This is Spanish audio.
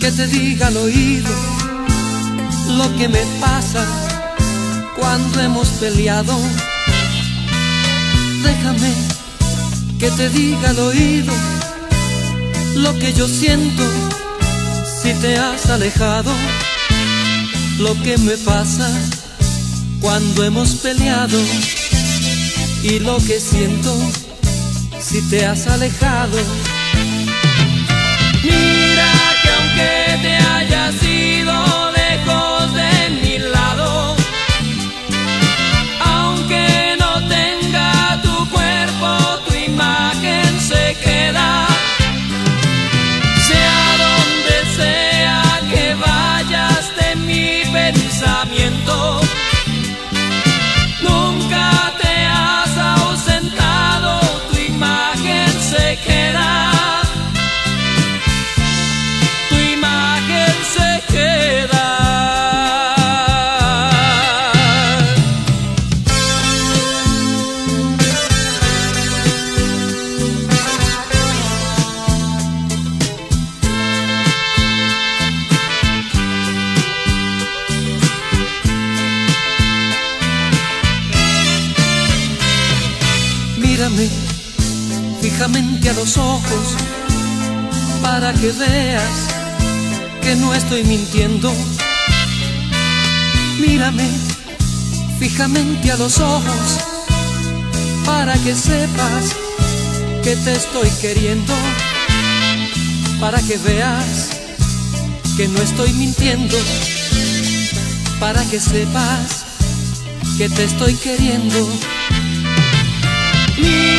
que te diga al oído lo que me pasa cuando hemos peleado. Déjame que te diga al oído lo que yo siento si te has alejado, lo que me pasa cuando hemos peleado y lo que siento si te has alejado. Mira que aunque te hayas ido lejos de mi lado, aunque no tenga tu cuerpo, tu imagen se queda. Sea donde sea que vayas de mi pensamiento, nunca te has ausentado, tu imagen se queda. Mírame fijamente a los ojos para que veas que no estoy mintiendo. Mírame fijamente a los ojos para que sepas que te estoy queriendo, para que veas que no estoy mintiendo, para que sepas que te estoy queriendo.